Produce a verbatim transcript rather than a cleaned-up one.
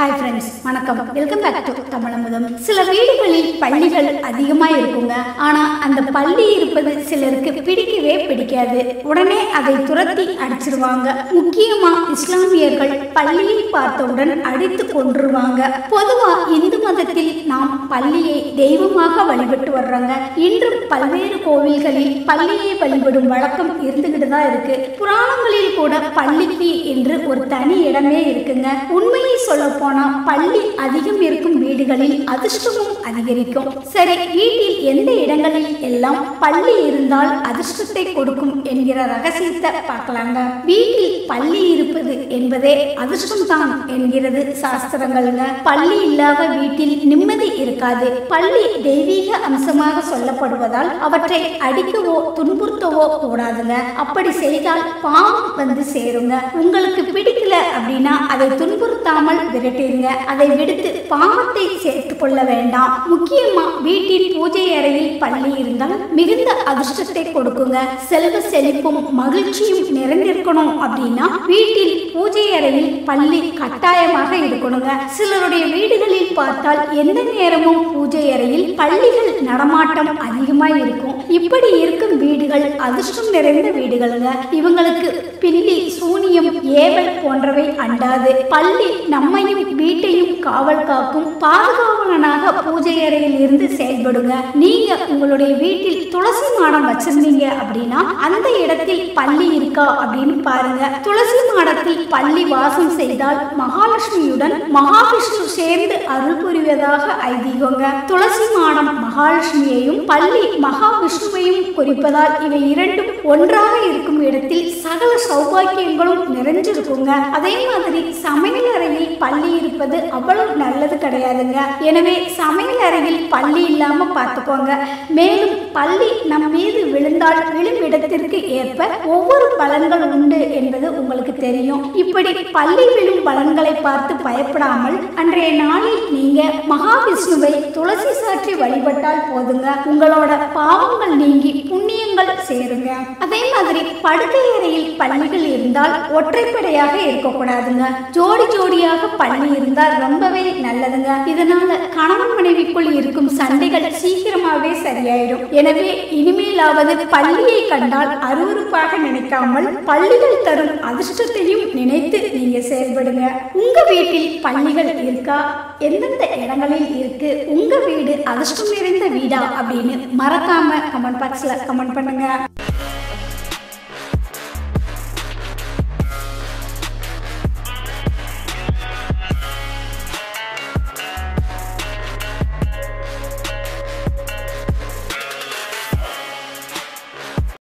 Hi friends, வணக்கம். Welcome back to தமிழமுதம். சில வீடுகளில் பள்ளிகள் அதிகமாக இருக்குங்க. ஆனால் அந்த பள்ளி இருப்பது சிலருக்கு பிடிக்கவே பிடிக்காது. உடனே அதை துரத்தி அடிச்சிருவாங்க. முக்கியமாக இஸ்லாமியர்கள் பள்ளியை பார்த்தவுடன் அடித்து கொன்றுவாங்க. பொதுவாக இந்து மதத்தில் நாம் பள்ளியை தெய்வமாக வழிபட்டு வர்றாங்க. இன்றும் பல்வேறு கோவில்களில் பள்ளியை வழிபடும் வழக்கம் இருந்துகிட்டு தான் இருக்கு. புராணங்களில் கூட பள்ளிக்கு என்று ஒரு தனி இடமே இருக்குங்க. உண்மையை சொல்ல போனா பள்ளி அதிகம் இருக்கும் வீடுகளில் அதிர்ஷ்டமும் அதிகரிக்கும். சரி, வீட்டில் எந்த இடங்களில் எல்லாம் பள்ளி இருந்தால் அதிர்ஷ்டத்தை கொடுக்கும் என்கிற ரகசியத்தை பார்க்கலாங்க. வீட்டில் பள்ளி இருப்பது என்பதே அதிர்ஷ்டம் தான் என்கிறது சாஸ்திரங்கள்ங்க. பள்ளி இல்லாத வீட்டில் நிம்மதி இருக்காது. பள்ளி தெய்வீக அம்சமாக சொல்லப்படுவதால் அவற்றை அடிக்கவோ துன்புறுத்தவோ கூடாதுங்க. அப்படி செய்தால் பாவம் வந்து சேருங்க. உங்களுக்கு பிடிக்கல அப்படின்னா அதை துன்புறுத்தாமல் விரட்டிடுங்க. அதை விடுத்து பாவத்தை சேர்த்து கொள்ள வேண்டாம். முக்கியமா வீட்டின் பூஜை அறையில் பள்ளி இருந்தால் மிகுந்த அதிர்ஷ்டத்தை கொடுக்குங்க. செல்வ செழிப்பும் மகிழ்ச்சியும் நிறைந்திருக்கணும் அப்படின்னா வீட்டில் பூஜை அறையில் பள்ளி கட்டாயமாக இருக்கணுங்க. சிலருடைய வீடுகளில் பார்த்தால் எந்த நேரமும் பூஜை அறையில் பள்ளிகள் நடமாட்டம் அதிகமாக இருக்கும். இப்படி இருக்கும் வீடுகள் அதிர்ஷ்டம் நிறைந்த வீடுகளுங்க. இவங்களுக்கு பில்லி, சூனியம், ஏவல் போன்றவை அண்டாது. பள்ளி நம்மையும் வீட்டையும் காவல் காக்கும் பாதுகாவலனாக பூஜை அறையில் இருந்து செயல்படுங்க. நீங்க உங்களுடைய வீட்டில் துளசி மாடம் வச்சிருந்தீங்க அப்படின்னா அந்த இடத்தில் பள்ளி இருக்கா அப்படின்னு பாருங்க. துளசி மாடத்தில் பள்ளி வாசம் செய்தால் மகாலட்சுமியுடன் மகாவிஷ்ணு சேர்ந்து அருள் புரிவதாக ஐதீகங்க. துளசி மாடம் மகாலட்சுமியையும் பள்ளி மகாவிஷ்ணுவையும் குறிப்பதால் இவை இரண்டும் ஒன்றாக இருக்கும் இடத்தில் சகல சௌபாக்கியங்களும் நிறைஞ்சிருக்குங்க. அதே மாதிரி சமையல் அறையில் பள்ளி இருப்பது அவ்வளவு நல்லது கிடையாதுங்க. எனவே சமையல் அறையில் பள்ளி இல்லாம பார்த்துக்கோங்க. மேலும் பள்ளி நம் மீது விழுந்தால் விழும் இடத்திற்கு ஏற்ப ஒவ்வொரு பலன்கள் உண்டு என்பது உங்களுக்கு தெரியும். இப்படி பள்ளி விழும் பலன்களை பார்த்து பயப்படாமல் அன்றைய நாளில் நீங்க மகாவிஷ்ணுவை துளசி சாற்றி வழிபட்டால் போதுங்க. உங்களோட பாவங்கள் நீங்கி புண்ணியங்கள் சேருங்க. அதே மாதிரி படுக்கை அறையில் பள்ளிகள் இருந்தால் ஒற்றைப்படையாக இருக்கக்கூடாதுங்க. ஜோடி ஜோடியாக பள்ளி இருந்தால் ரொம்பவே நல்லதுங்க. இதனால கணவன் மனைவிக்குள் இருக்கும் சண்டைகள் சீக்கிரமாவே சரியாயிடும். எனவே இனிமேலாவது பள்ளியை கண்டால் அருவருப்பாக நினைக்காமல் பள்ளிகள் தரும் அதிர்ஷ்டத்தையும் நினைத்து நீங்க செயல்படுங்க. உங்க வீட்டில் பள்ளிகள் இருக்கா? எந்தெந்த இடங்களில் இருக்கு? உங்க வீடு அதிர்ஷ்டம் நிறைந்த வீடா அப்படின்னு மறக்காம கமெண்ட் பாக்ஸ்ல கமெண்ட் பண்ணுங்க.